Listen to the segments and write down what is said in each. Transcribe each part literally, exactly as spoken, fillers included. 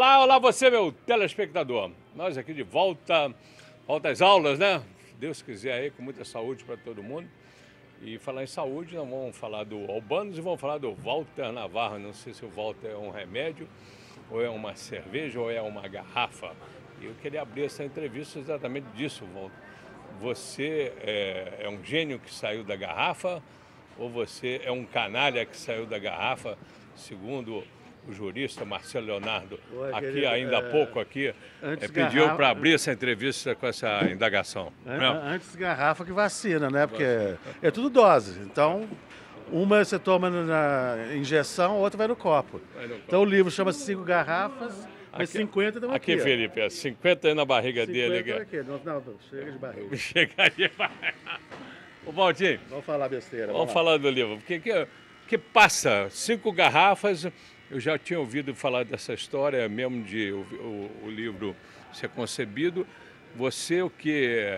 Olá, olá você, meu telespectador. Nós aqui de volta, volta às aulas, né? Se Deus quiser aí, com muita saúde para todo mundo. E falar em saúde, nós vamos falar do Albanos e vamos falar do Walter Navarro. Não sei se o Walter é um remédio, ou é uma cerveja, ou é uma garrafa. E eu queria abrir essa entrevista exatamente disso, Walter. Você é, é um gênio que saiu da garrafa, ou você é um canalha que saiu da garrafa, segundo o jurista Marcelo Leonardo, Oi, aqui querido, ainda há é... pouco aqui, é, pediu garrafa... para abrir essa entrevista com essa indagação. Antes garrafa que vacina, né? Porque é tudo dose. Então, uma você toma na injeção, outra vai no copo. Vai no copo. Então o livro chama Cinco Garrafas, mas aqui, cinquenta estão aqui. Aqui, Felipe, é cinquenta aí na barriga dele. cinquenta aqui. Não, não, não, chega de barriga. Chega de barriga. Ô, Valtinho. Vamos falar besteira. Vamos, vamos falar do livro. Porque que, que passa cinco garrafas. Eu já tinha ouvido falar dessa história, mesmo de o, o, o livro ser concebido. Você, o que é,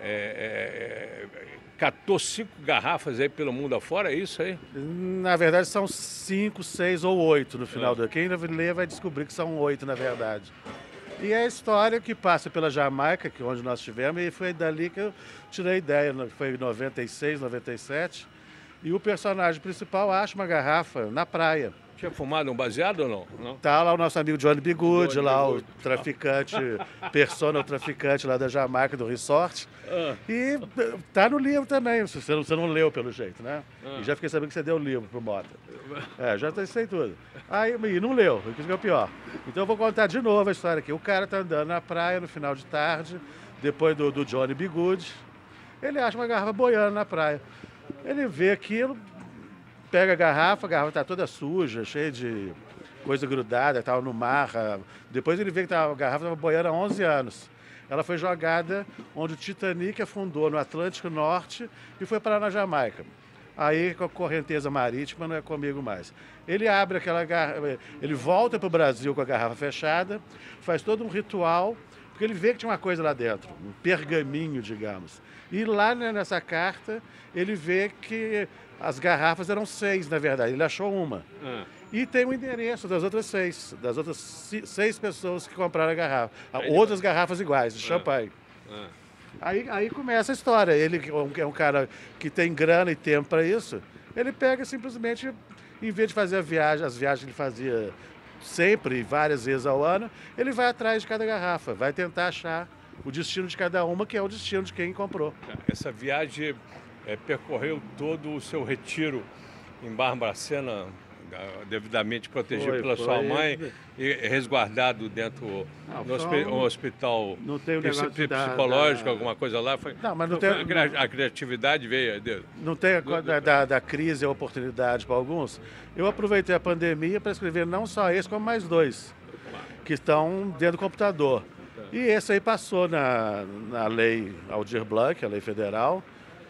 é, catou cinco garrafas aí pelo mundo afora, é isso aí? Na verdade, são cinco, seis ou oito no final é. do... Quem lê vai descobrir que são oito, na verdade. E é a história que passa pela Jamaica, que é onde nós estivemos, e foi dali que eu tirei a ideia. Foi em noventa e seis, noventa e sete. E o personagem principal acha uma garrafa na praia. Tinha fumado um baseado ou não? não? Tá lá o nosso amigo Johnny B. Goode, lá Bigude. O traficante, persona, o traficante lá da Jamaica, do resort. Ah. E tá no livro também, você não, você não leu pelo jeito, né? Ah. E já fiquei sabendo que você deu o livro pro Mota. É, já sei tudo. Aí, e não leu, o que é o pior. Então eu vou contar de novo a história aqui. O cara tá andando na praia no final de tarde, depois do, do Johnny B. Goode. Ele acha uma garrafa boiando na praia. Ele vê aquilo, pega a garrafa, a garrafa está toda suja, cheia de coisa grudada, estava no mar. Depois ele vê que a garrafa estava boiando há onze anos. Ela foi jogada onde o Titanic afundou, no Atlântico Norte, e foi parar na Jamaica. Aí, com a correnteza marítima, não é comigo mais. Ele abre aquela garrafa, ele volta para o Brasil com a garrafa fechada, faz todo um ritual, porque ele vê que tinha uma coisa lá dentro, um pergaminho, digamos. E lá, né, nessa carta, ele vê que as garrafas eram seis, na verdade. Ele achou uma. Ah. E tem o endereço das outras seis, das outras seis pessoas que compraram a garrafa. Aí outras depois... garrafas iguais, de ah. champanhe. Ah. Aí, aí começa a história. Ele é um cara que tem grana e tempo para isso. Ele pega simplesmente, em vez de fazer a viagem, as viagens que ele fazia sempre, várias vezes ao ano, ele vai atrás de cada garrafa, vai tentar achar o destino de cada uma, que é o destino de quem comprou. Essa viagem é, percorreu todo o seu retiro em Barbacena, devidamente protegido foi, pela foi. sua mãe e resguardado dentro não, do hospi um hospital não tem um psicológico, da, da... alguma coisa lá. Foi, não, mas não tem, a, a criatividade veio... De, não tem a, do, da, da, da crise e a oportunidade para alguns. Eu aproveitei a pandemia para escrever não só esse, como mais dois, que estão dentro do computador. E esse aí passou na, na lei Aldir Blanc, a lei federal,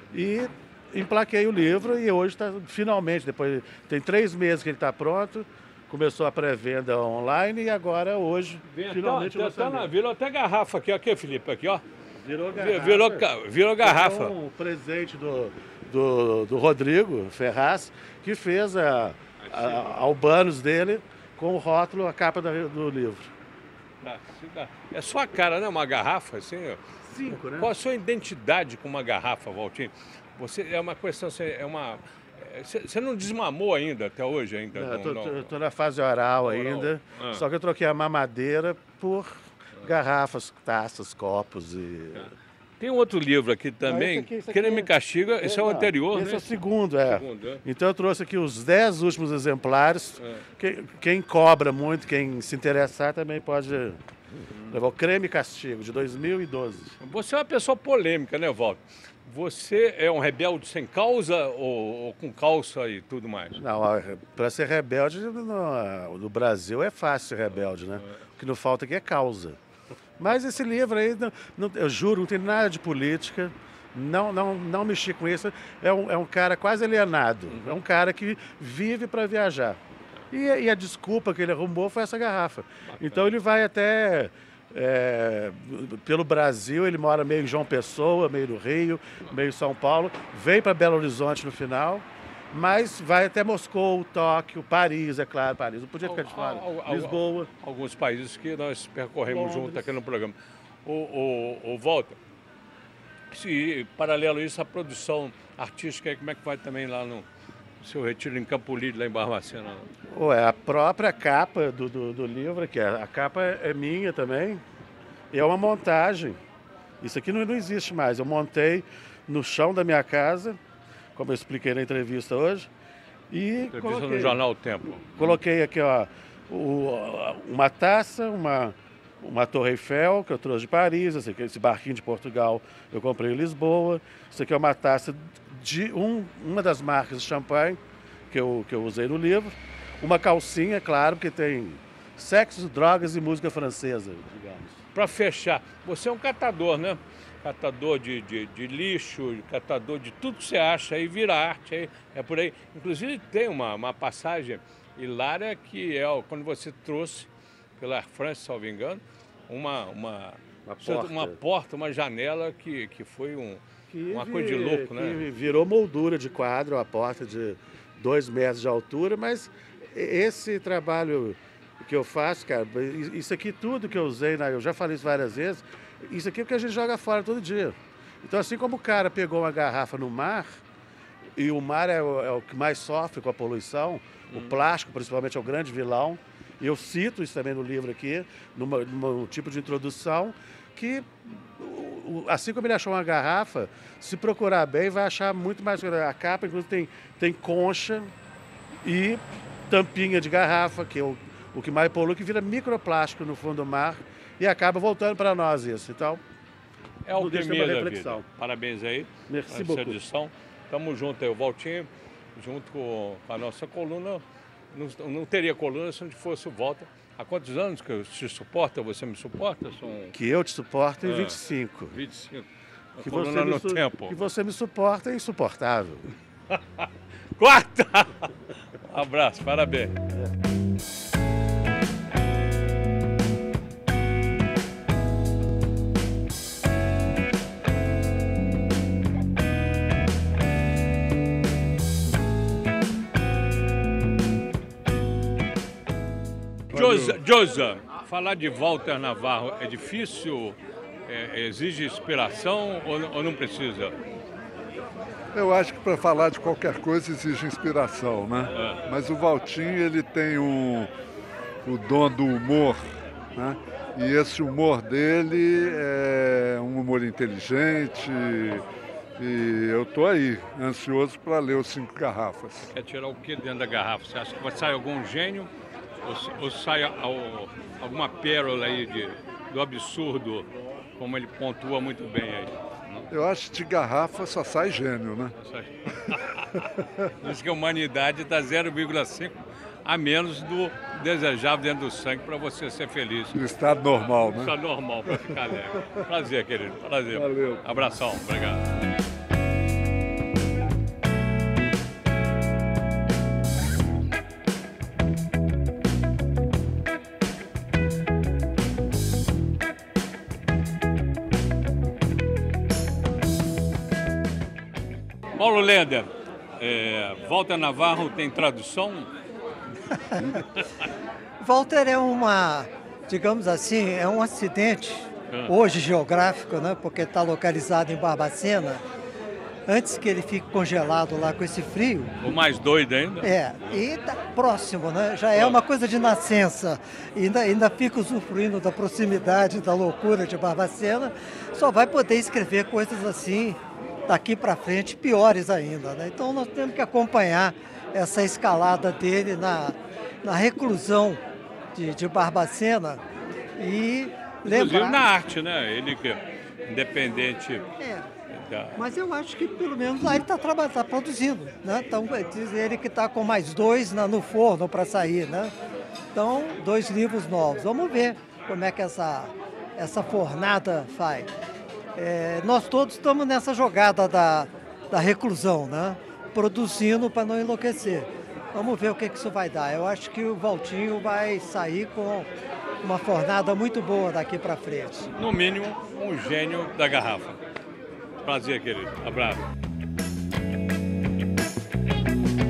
e emplaquei o livro e hoje está, finalmente, depois tem três meses que ele está pronto, começou a pré-venda online e agora hoje, Vem finalmente... Até, até na, virou até garrafa aqui, aqui, Felipe, aqui, ó. Virou garrafa. Virou, virou garrafa. Um presente do, do, do Rodrigo Ferraz, que fez a, a, a Albanos dele com o rótulo, a capa da, do livro. É sua cara, né? Uma garrafa, assim. Cinco, né? Qual a sua identidade com uma garrafa, Valtinho? Você é uma questão, é uma. Você não desmamou ainda até hoje ainda? Não, tô, tô, tô na fase oral, oral. ainda. Ah. Só que eu troquei a mamadeira por ah. garrafas, taças, copos e. Ah. Tem um outro livro aqui também, aqui, aqui, Quem Me Castiga, esse é, é o anterior, esse né? é o segundo, é. segundo, é. Então eu trouxe aqui os dez últimos exemplares. É. Quem, quem cobra muito, quem se interessar, também pode uhum. levar o Creme Castigo, de dois mil e doze. Você é uma pessoa polêmica, né, Walter? Você é um rebelde sem causa ou, ou com calça e tudo mais? Não, para ser rebelde no, no Brasil é fácil ser rebelde, né? O que não falta aqui é causa. Mas esse livro aí, não, não, eu juro, não tem nada de política, não, não, não mexi com isso. É um, é um cara quase alienado, é um cara que vive para viajar. E, e a desculpa que ele arrumou foi essa garrafa. Então ele vai até, é, pelo Brasil, ele mora meio em João Pessoa, meio no Rio, meio em São Paulo, vem para Belo Horizonte no final mas vai até Moscou, Tóquio, Paris, é claro, Paris. Não podia ficar de fora. Al- al- Lisboa. Alguns países que nós percorremos Londres. junto aqui no programa. O, o, o Walter, se paralelo a isso, a produção artística, aí, como é que vai também lá no seu retiro em Campo Lírio, lá em Barbacena? Ué, a própria capa do, do, do livro, que é, a capa é minha também, e é uma montagem. Isso aqui não, não existe mais. Eu montei no chão da minha casa, como eu expliquei na entrevista hoje, e Entrevista coloquei, no jornal O Tempo. coloquei aqui ó, o, uma taça, uma, uma Torre Eiffel, que eu trouxe de Paris, esse, aqui, esse barquinho de Portugal eu comprei em Lisboa. Isso aqui é uma taça de um, uma das marcas de champanhe que eu, que eu usei no livro. Uma calcinha, claro, porque tem sexo, drogas e música francesa, digamos. Para fechar, você é um catador, né? Catador de, de, de lixo, catador de tudo que você acha aí, vira arte, aí, é por aí. Inclusive tem uma, uma passagem hilária que é ó, quando você trouxe pela Air France, salvo engano, uma, uma, Uma porta. uma porta, uma janela que, que foi um, Que uma vi- coisa de louco, né? que virou moldura de quadro, a porta de dois metros de altura, mas esse trabalho que eu faço, cara, isso aqui tudo que eu usei, né, eu já falei isso várias vezes, isso aqui é o que a gente joga fora todo dia. Então, assim como o cara pegou uma garrafa no mar, e o mar é o, é o que mais sofre com a poluição, Hum. o plástico principalmente é o grande vilão, e eu cito isso também no livro aqui, numa, num tipo de introdução, que o- o- assim como ele achou uma garrafa, se procurar bem, vai achar muito mais coisa. A capa, inclusive, tem, tem concha e tampinha de garrafa, que é o, o que mais polui, que vira microplástico no fundo do mar e acaba voltando para nós isso. Então, É o Não deixa alquimia uma da reflexão. vida. Parabéns aí Merci nessa beaucoup. edição. Tamo junto aí, o Valtinho, junto com com a nossa coluna. Não, não teria coluna se não fosse o Walter. Há quantos anos que eu te suporta? Você me suporta? São que eu te suporto em Ah. vinte e cinco. vinte e cinco. A Que coluna você, me no su- tempo. que você me suporta é insuportável. Quarta! Um abraço, parabéns. Josa, Josa, falar de Walter Navarro é difícil? É, exige inspiração ou, não- ou não precisa? Eu acho que para falar de qualquer coisa exige inspiração, né? Mas o Valtinho, ele tem o, o dom do humor, né? E esse humor dele é um humor inteligente e eu tô aí, ansioso para ler os Cinco Garrafas. Quer tirar o que dentro da garrafa? Você acha que vai sair algum gênio ou, se- ou sai ao- alguma pérola aí de, do absurdo, como ele pontua muito bem aí? Não? Eu acho que de garrafa só sai gênio, né? Diz que a humanidade está zero vírgula cinco a menos do desejável dentro do sangue para você ser feliz. No estado normal, né? Isso é normal para ficar alegre. Prazer, querido. Prazer. Valeu. Abração. Obrigado. Paulo Leder, é, Walter Navarro tem tradução? Walter é uma, digamos assim, é um acidente, Ah. hoje geográfico, né? Porque está localizado em Barbacena. Antes que ele fique congelado lá com esse frio, O mais doido ainda? é, e tá próximo, né? Já é uma coisa de nascença. E ainda, ainda fica usufruindo da proximidade, da loucura de Barbacena. Só vai poder escrever coisas assim daqui para frente, piores ainda, né? Então nós temos que acompanhar essa escalada dele na, na reclusão de, de Barbacena e Inclusive lembrar... na arte, né? Ele que independente É, da... mas eu acho que pelo menos lá ele está tá produzindo, né? Então diz ele que está com mais dois na- no forno para sair, né? Então, dois livros novos. Vamos ver como é que essa, essa fornada faz. É, nós todos estamos nessa jogada da, da reclusão, né? Produzindo para não enlouquecer. Vamos ver o que, que isso vai dar. Eu acho que o Valtinho vai sair com uma fornada muito boa daqui para frente. No mínimo, um gênio da garrafa. Prazer, querido. Abraço.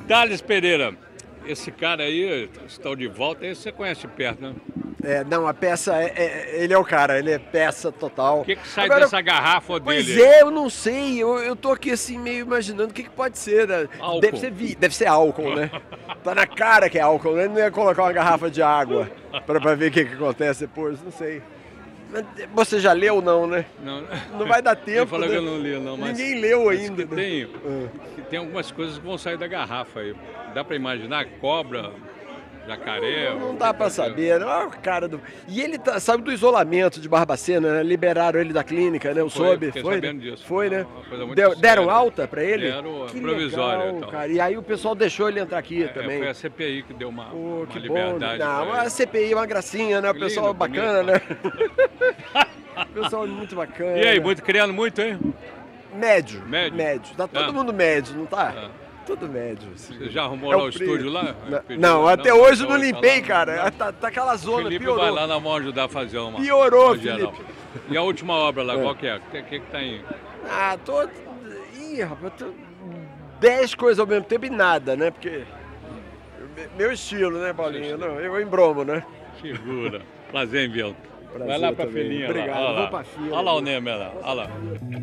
Thales Pereira, esse cara aí, está de volta, esse você conhece de perto, né? É, não, a peça, é, é- ele é o cara, ele é peça total. O que, que sai Agora, dessa garrafa Pois dele? é, eu não sei, eu, eu tô aqui assim meio imaginando o que, que pode ser, né? Álcool. Deve ser, vi- deve ser álcool, né? Tá na cara que é álcool, né? Ele não ia colocar uma garrafa de água pra, pra ver o que, que acontece depois, não sei. Mas você já leu ou não, né? Não, Não vai dar tempo, Ele falou né? que eu não li, não, mas... Ninguém leu mas ainda, que né? tem, que tem algumas coisas que vão sair da garrafa aí. Dá pra imaginar? Cobra, jacaré... Não dá pra saber, né? Olha o cara do... E ele tá, sabe do isolamento de Barbacena, né? Liberaram ele da clínica, né? Eu Foi, soube. fiquei Foi, sabendo né? disso. Foi, né? Uma coisa muito Deu- deram séria. alta pra ele? Deram Que provisória, legal, então. cara. E aí o pessoal deixou ele entrar aqui É, também. foi a C P I que deu uma, Pô, uma que liberdade. bom. Não, pra a ele. C P I é uma gracinha, né? O Lindo, pessoal bonito, bacana, né? O pessoal muito bacana. E aí, muito criando muito, hein? Médio. Médio? Médio. Tá todo Ah. mundo médio, não tá? Ah. Tudo médio. assim. Você já arrumou É lá o o frio. estúdio lá? Não, Pediu não, lá? até hoje eu não até hoje limpei, tá lá. cara. Tá, tá aquela O zona, Felipe piorou. vai lá, nós vamos ajudar a fazer uma. Piorou, uma geral. Felipe. E a última obra lá, qual que é? O que, que, que tá aí? Ah, tô... Ih, rapaz, tô... Dez coisas ao mesmo tempo e nada, né? Porque... Meu estilo, né, Paulinho? Não, eu embromo, né? Segura. Prazer em vê-lo. Prazer Vai lá pra também. filhinha Obrigado, lá. Olha vou lá. pra fila. Olha lá o Nemer lá. Olha lá.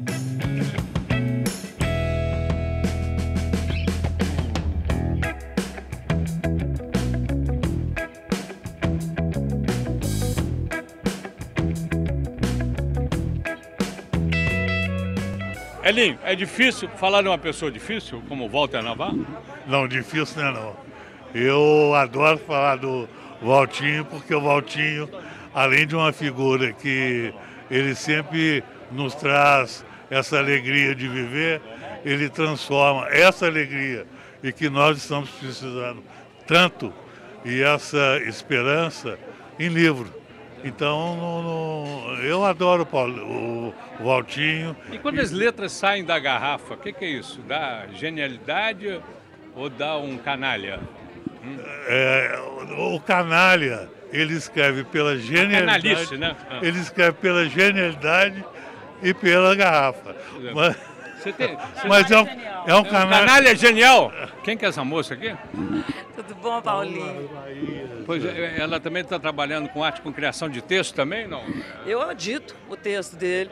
Elinho, é difícil falar de uma pessoa difícil, como Walter Navarro? Não, difícil não é não. Eu adoro falar do Valtinho, porque o Valtinho, além de uma figura que ele sempre nos traz essa alegria de viver, ele transforma essa alegria e que nós estamos precisando tanto e essa esperança em livro. Então, no- no- eu adoro o, Paulo- o- o Valtinho. E quando as letras saem da garrafa, o que, que é isso? Dá genialidade ou dá um canalha? É, o, o canalha, ele escreve pela genialidade. canalice, né? Ah. Ele escreve pela genialidade e pela garrafa. é. Mas, Você tem, você mas é um, é um Um canalha. canalha genial. Quem que é essa moça aqui? Tudo bom, Paulinho? Pois é, ela também está trabalhando com arte, com criação de texto também, não? Eu edito o texto dele.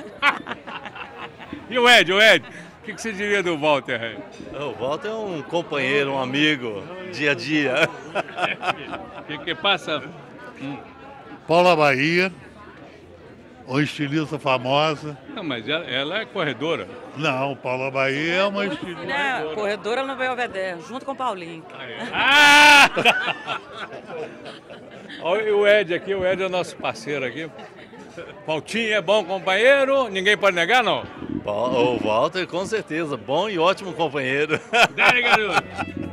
E o Ed, o Ed, o que, que você diria do Walter aí? O Walter é um companheiro, um amigo, dia a dia. O que, que passa? Paula Bahia, uma estilista famosa. Não, mas ela, ela é corredora. Não, Paula Bahia é uma estilista. Né? Corredora no Belvedere, junto com o Paulinho. Ah! Olha o Ed aqui, o Ed é o nosso parceiro aqui. Valtinho é bom companheiro, ninguém pode negar, não? O Walter, com certeza, bom e ótimo companheiro. Dale, garoto!